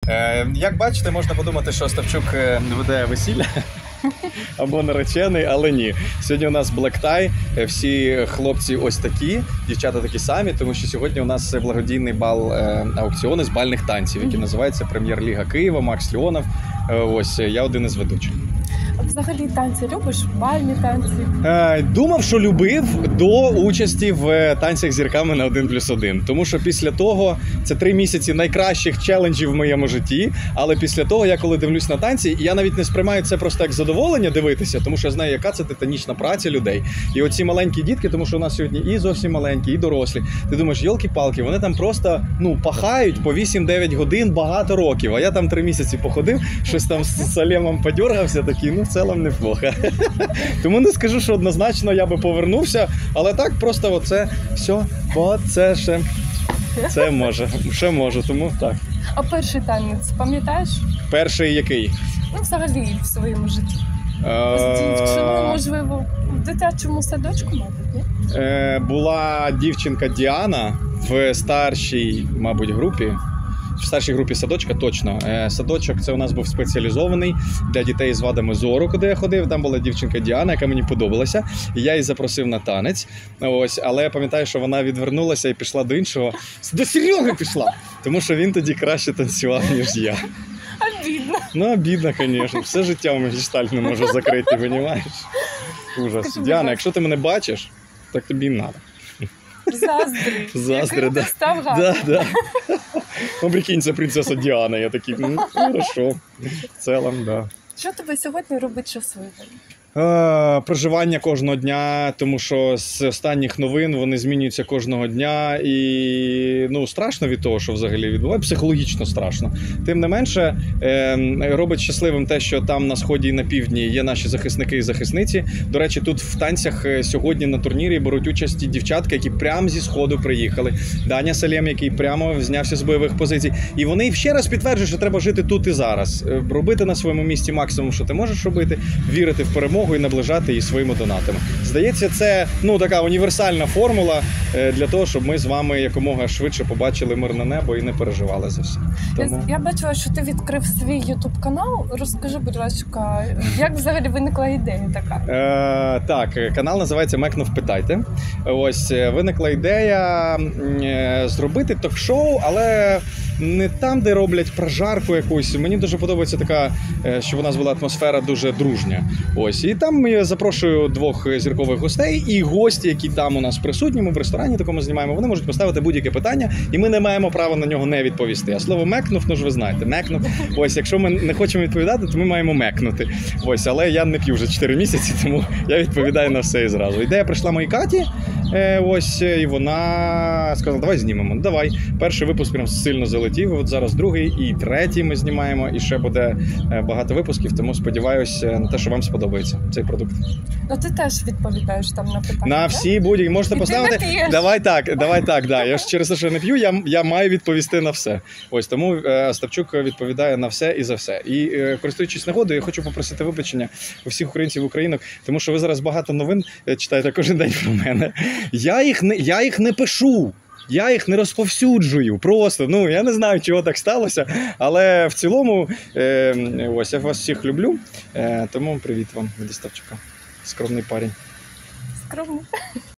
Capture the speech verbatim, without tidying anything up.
Е, як бачите, можна подумати, що Остапчук веде весілля або наречений, але ні. Сьогодні у нас Black Tie, всі хлопці ось такі, дівчата такі самі, тому що сьогодні у нас благодійний бал е, аукціону з бальних танців, який називається Прем'єр-ліга Києва, Макс Леонов. Е, ось, я один із ведучих. А взагалі танці любиш? Бальні танці? Е, думав, що любив до участі в танцях з зірками на один плюс один. Тому що після того, це три місяці найкращих челенджів в моєму житті, але після того, я коли дивлюсь на танці, я навіть не сприймаю це просто як задоволення дивитися, тому що я знаю, яка це титанічна праця людей. І оці маленькі дітки, тому що у нас сьогодні і зовсім маленькі, і дорослі. Ти думаєш, йолки-палки, вони там просто, ну, пахають по вісім-дев'ять годин багато років, а я там три місяці походив, щось там з салемом подергався, такий, ну, в цілому неплохо. Тому не скажу, що однозначно я би повернувся, але так просто оце все, оце ще, це може, ще може, тому так. А перший танець, пам'ятаєш? Перший який? Ну, взагалі, в своєму житті. З дівчиною, можливо, в дитячому садочку, мабуть, ні? Е, була дівчинка Діана в старшій, мабуть, групі. В старшій групі садочка, точно. Е, садочок, це у нас був спеціалізований для дітей з вадами зору, куди я ходив. Там була дівчинка Діана, яка мені подобалася. І я її запросив на танець. Ось, але я пам'ятаю, що вона відвернулася і пішла до іншого. До Сереги пішла! Тому що він тоді краще танцював, ніж я. Обідно. Ну, обідно, звісно. Все життя у мене гештальт не може закрити, розумієш? Ужас. Скажи, Діана, будь якщо ти мене бачиш, так тобі і треба. Заздри. Заздри, да. Став гарно. Да, да. Ну, прикинь, це принцеса Діана. Я такий, ну, хорошо. В цілому, да. Що тебе сьогодні робить щасливим? Е, проживання кожного дня, тому що з останніх новин вони змінюються кожного дня і, ну, страшно від того, що взагалі відбувається, психологічно страшно. Тим не менше, е, робить щасливим те, що там на сході і на півдні є наші захисники і захисниці. До речі, тут в танцях сьогодні на турнірі беруть участь дівчатки, які прямо зі сходу приїхали. Даня Салем, який прямо знявся з бойових позицій. І вони ще раз підтверджують, що треба жити тут і зараз. Робити на своєму місці максимум, що ти можеш робити, вірити в перемогу і наближати її своїми донатами. Здається, це, ну, така універсальна формула для того, щоб ми з вами якомога швидше побачили мирне небо і не переживали за все. Тому... Я, я бачила, що ти відкрив свій ютуб-канал. Розкажи, будь ласка, як взагалі виникла ідея така? Е, так, канал називається «Мекнув, питайте». Ось, виникла ідея е, зробити ток-шоу, але не там, де роблять прожарку якусь. Мені дуже подобається така, щоб у нас була атмосфера дуже дружня. Ось, і там я запрошую двох зіркових гостей, і гості, які там у нас присутні, ми в ресторані такому знімаємо, вони можуть поставити будь-яке питання, і ми не маємо права на нього не відповісти. А слово «мекнув», ну ж ви знаєте, «мекнув». Ось, якщо ми не хочемо відповідати, то ми маємо мекнути. Ось, але я не п'ю вже чотири місяці, тому я відповідаю на все і зразу. Ідея прийшла моїй Каті, ось, і вона сказала, давай знімемо. Давай. Перший випуск прям сильно залетів, от зараз другий і третій ми знімаємо, і ще буде багато випусків, тому сподіваюся на те, що вам сподобається цей продукт. Ну ти теж відповідаєш там на питання, на всі будь-які. Можете і поставити. Давай так, давай так, да. Я ж через те, що я не п'ю, я, я маю відповісти на все. Ось тому е, Остапчук відповідає на все і за все. І е, користуючись нагодою, я хочу попросити вибачення у всіх українців, українок, тому що ви зараз багато новин читаєте кожен день про мене. Я їх не, я їх не пишу. Я їх не розповсюджую, просто, ну, я не знаю, чого так сталося, але в цілому, е, ось, я вас всіх люблю, е, тому привіт вам від Остапчука, скромний парень. Скромний.